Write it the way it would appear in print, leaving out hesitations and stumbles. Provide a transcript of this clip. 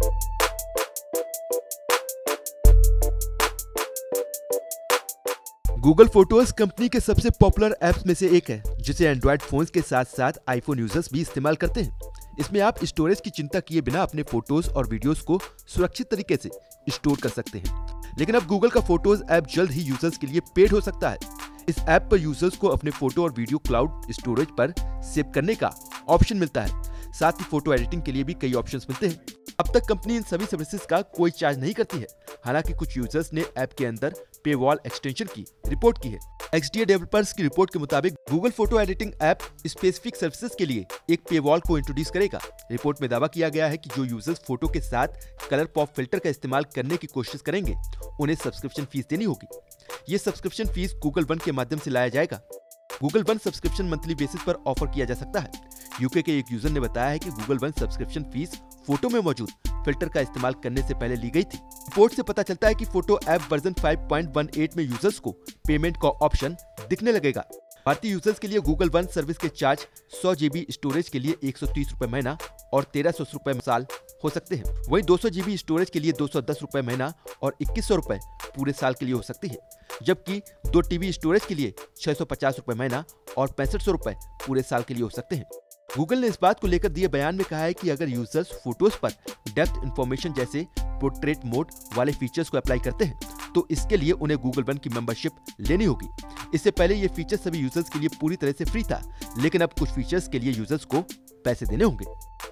Google photos company के सबसे popular apps में से एक है, जिसे एंड्रॉयड फोन्स के साथ साथ आईफोन यूजर्स भी इस्तेमाल करते हैं। इसमें आप स्टोरेज की चिंता किए बिना अपने फोटोज और वीडियोस को सुरक्षित तरीके से स्टोर कर सकते हैं। लेकिन अब गूगल का फोटोज ऐप जल्द ही यूजर्स के लिए पेड हो सकता है। इस ऐप पर यूजर्स को अपने फोटो और वीडियो क्लाउड स्टोरेज पर सेव करने का ऑप्शन मिलता है। साथ ही फोटो एडिटिंग के लिए भी कई ऑप्शंस मिलते हैं। अब तक कंपनी इन सभी सर्विसेज का कोई चार्ज नहीं करती है। हालांकि कुछ यूजर्स ने ऐप के अंदर पेवॉल एक्सटेंशन की रिपोर्ट की है। XDA डेवलपर्स की रिपोर्ट के मुताबिक Google photo editing app specific services के लिए एक पेवॉल को इंट्रोड्यूस करेगा। रिपोर्ट में दावा किया गया है कि जो यूजर्स फोटो के साथ कलर पॉप फिल्टर का इस्तेमाल करने की कोशिश करेंगे, उन्हें सब्सक्रिप्शन फीस देनी होगी। ये सब्सक्रिप्शन फीस गूगल वन के माध्यम से लाया जाएगा। Google One subscription monthly basis पर ऑफर किया जा सकता है। यूके के एक यूजर ने बताया है कि Google One subscription fees photo में मौजूद फिल्टर का इस्तेमाल करने से पहले ली गई थी। रिपोर्ट से पता चलता है कि फोटो ऐप वर्जन 5.18 में यूजर्स को पेमेंट का ऑप्शन दिखने लगेगा। भारतीय यूजर्स के लिए गूगल वन सर्विस के चार्ज 100 GB स्टोरेज के लिए 130 रुपए महीना और 1300 रुपए साल हो सकते हैं। वहीं 200 GB स्टोरेज के लिए 210 रुपए महीना और 2100 रुपए पूरे साल के लिए हो सकती है, जबकि 2 TB स्टोरेज के लिए 650 रुपए महीना और 6500 रुपए पूरे साल के लिए हो सकते हैं। गूगल ने इस बात को लेकर दिए बयान में कहा है कि अगर यूजर्स फोटोज पर डेप्थ इंफॉर्मेशन जैसे पोर्ट्रेट मोड वाले फीचर्स को अप्लाई करते हैं, तो इसके लिए उन्हें गूगल वन की मेंबरशिप लेनी होगी। इससे पहले ये फीचर सभी यूजर्स के लिए पूरी तरह से फ्री था, लेकिन अब कुछ फीचर्स के लिए यूजर्स को पैसे देने होंगे।